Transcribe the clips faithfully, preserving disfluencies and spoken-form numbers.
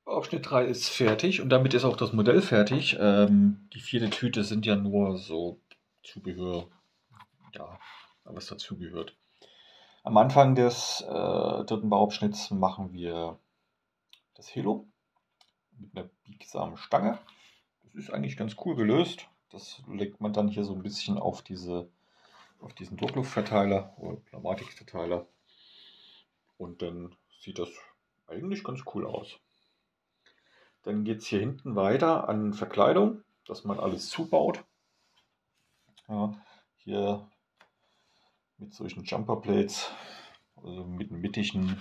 Abschnitt drei ist fertig und damit ist auch das Modell fertig. Ähm, die vierte Tüte sind ja nur so Zubehör, ja, was dazugehört. Am Anfang des äh, dritten Bauabschnitts machen wir das Helo mit einer biegsamen Stange. Das ist eigentlich ganz cool gelöst. Das legt man dann hier so ein bisschen auf, diese, auf diesen Druckluftverteiler oder Pneumatikverteiler und dann sieht das eigentlich ganz cool aus. Dann geht es hier hinten weiter an Verkleidung, dass man alles zubaut. Ja, hier mit solchen Jumper Plates, also mit mittigen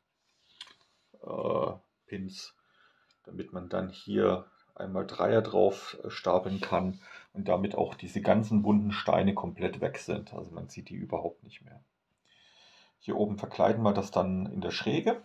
äh, Pins, damit man dann hier einmal Dreier drauf stapeln kann und damit auch diese ganzen bunten Steine komplett weg sind. Also man sieht die überhaupt nicht mehr. Hier oben verkleiden wir das dann in der Schräge.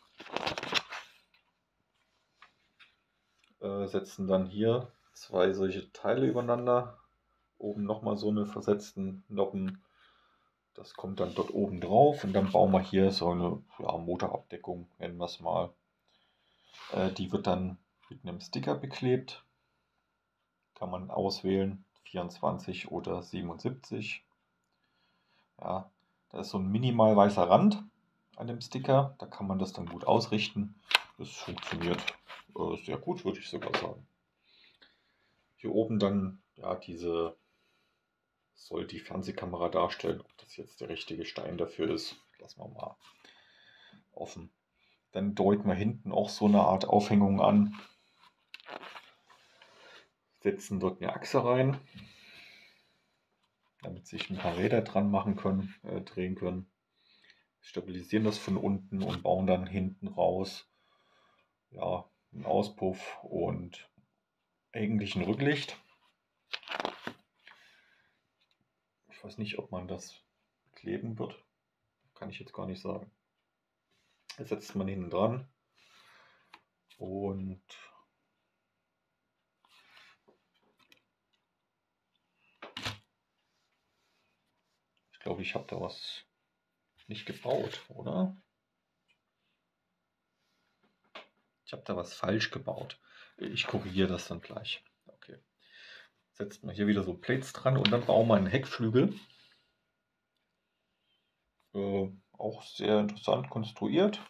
Äh, setzen dann hier zwei solche Teile übereinander. Oben nochmal so eine versetzten Noppen. Das kommt dann dort oben drauf und dann bauen wir hier so eine ja, Motorabdeckung, nennen wir es mal. Äh, die wird dann mit einem Sticker beklebt. Kann man auswählen, vierundzwanzig oder siebenundsiebzig. Ja, da ist so ein minimal weißer Rand an dem Sticker. Da kann man das dann gut ausrichten. Das funktioniert äh, sehr gut, würde ich sogar sagen. Hier oben dann, ja, diese soll die Fernsehkamera darstellen. Ob das jetzt der richtige Stein dafür ist, lassen wir mal offen. Dann deuten wir hinten auch so eine Art Aufhängung an. Setzen dort eine Achse rein, damit sich ein paar Räder dran machen können, äh, drehen können. Stabilisieren das von unten und bauen dann hinten raus ja, einen Auspuff und eigentlich ein Rücklicht. Ich weiß nicht, ob man das kleben wird. Kann ich jetzt gar nicht sagen. Das setzt man hinten dran und ich glaube, ich habe da was nicht gebaut, oder? Ich habe da was falsch gebaut. Ich korrigiere das dann gleich. Okay. Setzt man hier wieder so Plates dran und dann bauen wir einen Heckflügel. Äh, auch sehr interessant konstruiert.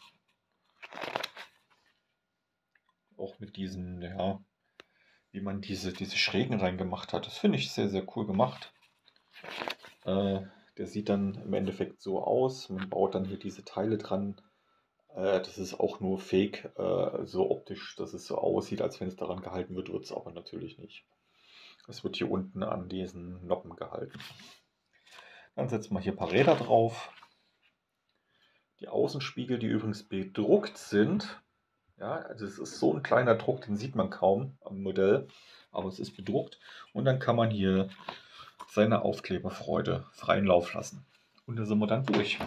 Auch mit diesen, ja, wie man diese, diese Schrägen reingemacht hat. Das finde ich sehr, sehr cool gemacht. Äh, der sieht dann im Endeffekt so aus. Man baut dann hier diese Teile dran. Äh, das ist auch nur fake, äh, so optisch, dass es so aussieht, als wenn es daran gehalten wird, wird es aber natürlich nicht. Es wird hier unten an diesen Noppen gehalten. Dann setzen wir hier ein paar Räder drauf. Die Außenspiegel, die übrigens bedruckt sind. Ja, also es ist so ein kleiner Druck, den sieht man kaum am Modell, aber es ist bedruckt. Und dann kann man hier seine Aufkleberfreude freien Lauf lassen. Und da sind wir dann durch.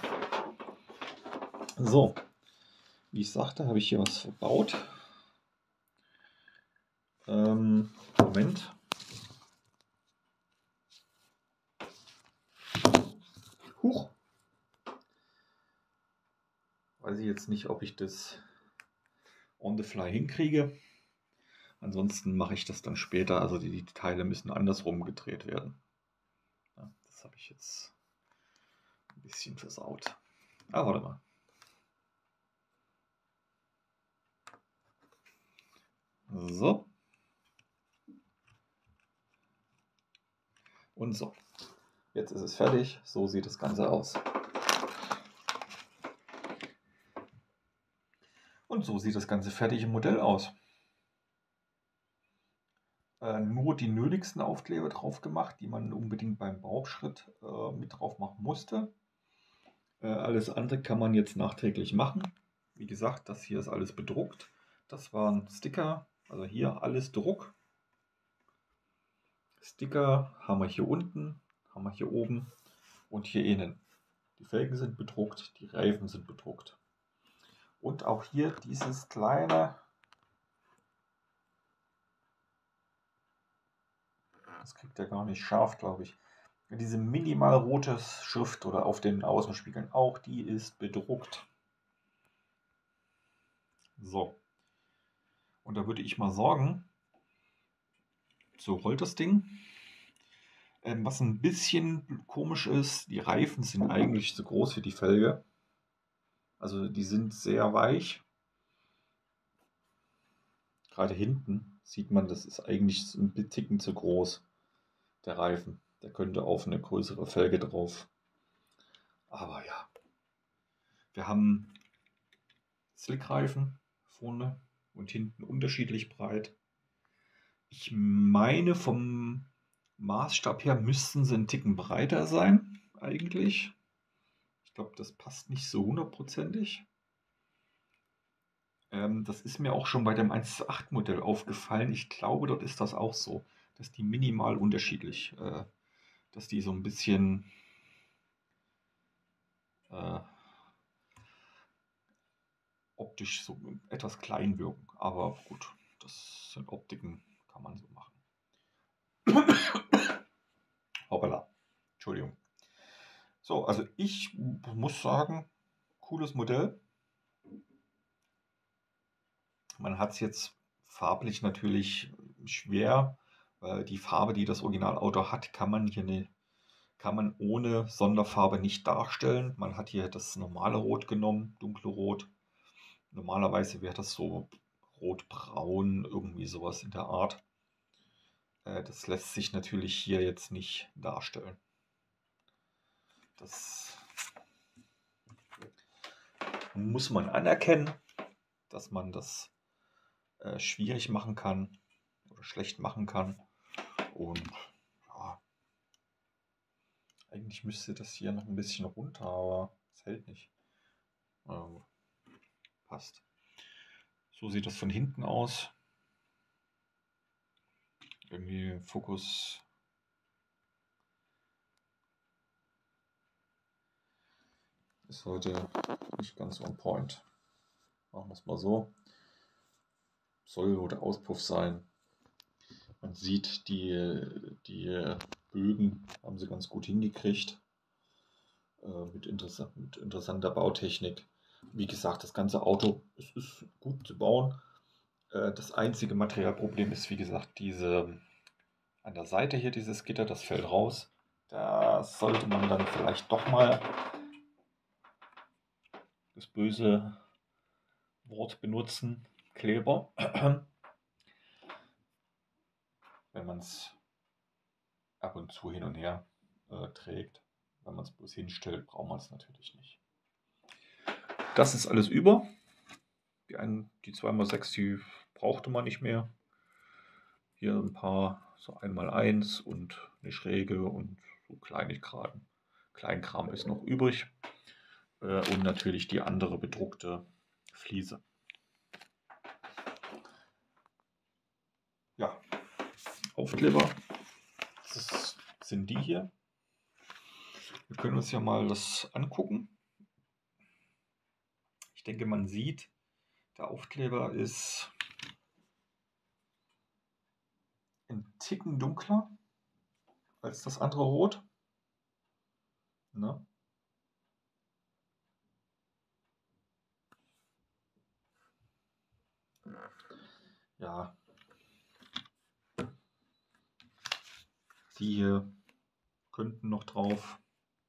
So, wie ich sagte, habe ich hier was verbaut. Ähm, Moment. Huch. Weiß ich jetzt nicht, ob ich das on the fly hinkriege. Ansonsten mache ich das dann später. Also die, die Teile müssen andersrum gedreht werden. Ja, das habe ich jetzt ein bisschen versaut. Ah, warte mal. So. Und so. Jetzt ist es fertig. So sieht das Ganze aus. Und so sieht das ganze fertige Modell aus. Äh, nur die nötigsten Aufkleber drauf gemacht, die man unbedingt beim Bauschritt äh, mit drauf machen musste. Äh, alles andere kann man jetzt nachträglich machen. Wie gesagt, das hier ist alles bedruckt. Das waren Sticker, also hier alles Druck. Sticker haben wir hier unten, haben wir hier oben und hier innen. Die Felgen sind bedruckt, die Reifen sind bedruckt. Und auch hier dieses kleine, das kriegt er gar nicht scharf, glaube ich. Diese minimal rote Schrift oder auf den Außenspiegeln, auch die ist bedruckt. So, Und da würde ich mal sagen, so rollt das Ding. Ähm, was ein bisschen komisch ist, die Reifen sind eigentlich zu groß für die Felge. Also die sind sehr weich. Gerade hinten sieht man, das ist eigentlich ein Ticken zu groß, der Reifen. Der könnte auf eine größere Felge drauf. Aber ja, wir haben Slickreifen vorne und hinten unterschiedlich breit. Ich meine, vom Maßstab her müssten sie einen Ticken breiter sein, eigentlich. Ich glaube, das passt nicht so hundertprozentig. Ähm, das ist mir auch schon bei dem eins zu acht Modell aufgefallen. Ich glaube, dort ist das auch so, dass die minimal unterschiedlich, äh, dass die so ein bisschen äh, optisch so etwas klein wirken. Aber gut, das sind Optiken, kann man so machen. Hoppala, Entschuldigung. So, also ich muss sagen, cooles Modell. Man hat es jetzt farblich natürlich schwer. Weil die Farbe, die das Originalauto hat, kann man hier ne, kann man ohne Sonderfarbe nicht darstellen. Man hat hier das normale Rot genommen, dunkle Rot. Normalerweise wäre das so rotbraun, irgendwie sowas in der Art. Äh, das lässt sich natürlich hier jetzt nicht darstellen. Das muss man anerkennen, dass man das äh, schwierig machen kann oder schlecht machen kann. Und ja, eigentlich müsste das hier noch ein bisschen runter, aber es hält nicht. Ähm, passt. So sieht das von hinten aus. Irgendwie Fokus ist heute nicht ganz on point. Machen wir es mal so. Soll wohl der Auspuff sein. Man sieht, die, die Bögen haben sie ganz gut hingekriegt. Äh, mit, interessant, mit interessanter Bautechnik. Wie gesagt, das ganze Auto es ist gut zu bauen. Äh, das einzige Materialproblem ist, wie gesagt, diese an der Seite hier dieses Gitter, das fällt raus. Da sollte man dann vielleicht doch mal das böse Wort benutzen, Kleber. Wenn man es ab und zu hin und her äh, trägt. Wenn man es bloß hinstellt, braucht man es natürlich nicht. Das ist alles über. Die, ein, die zwei mal sechs, die brauchte man nicht mehr. Hier ein paar, so eins mal eins und eine Schräge und so Kleinigkeiten. Kleinkram ist noch übrig. Äh, und natürlich die andere bedruckte Fliese. Ja, Aufkleber. Das sind die hier. Wir können uns ja mal das angucken. Ich denke, man sieht, der Aufkleber ist ein Ticken dunkler als das andere Rot. Ne? Ja. Die hier könnten noch drauf.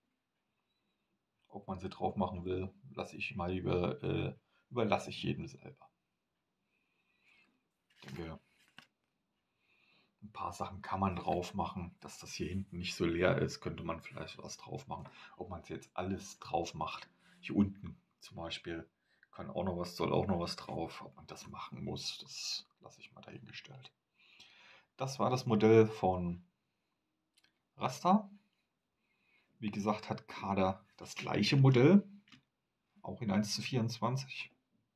Ob man sie drauf machen will, lasse ich mal über, äh, überlasse ich jedem selber. Ich denke, ein paar Sachen kann man drauf machen, dass das hier hinten nicht so leer ist, könnte man vielleicht was drauf machen. Ob man es jetzt alles drauf macht, hier unten zum Beispiel, kann auch noch was, soll auch noch was drauf. Ob man das machen muss, das lasse ich mal dahingestellt. Das war das Modell von Rasta. Wie gesagt, hat Kader das gleiche Modell, auch in eins zu vierundzwanzig.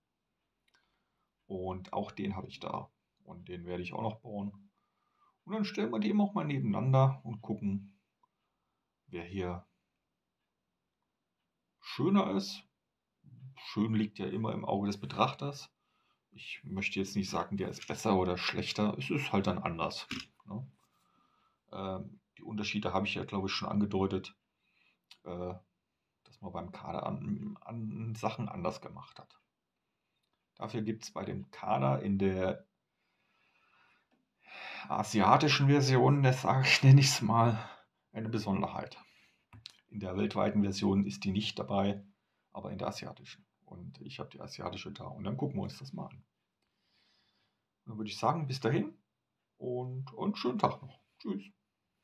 Und auch den habe ich da. Und den werde ich auch noch bauen. Und dann stellen wir die eben auch mal nebeneinander und gucken, wer hier schöner ist. Schön liegt ja immer im Auge des Betrachters. Ich möchte jetzt nicht sagen, der ist besser oder schlechter. Es ist halt dann anders. Ne? Ähm, die Unterschiede habe ich ja, glaube ich, schon angedeutet, äh, dass man beim Kader an, an Sachen anders gemacht hat. Dafür gibt es bei dem Kader in der der asiatischen Version, das sage ich, nenne ich es mal, eine Besonderheit. In der weltweiten Version ist die nicht dabei, aber in der asiatischen. Und ich habe die asiatische da und dann gucken wir uns das mal an. Dann würde ich sagen, bis dahin und, und schönen Tag noch. Tschüss.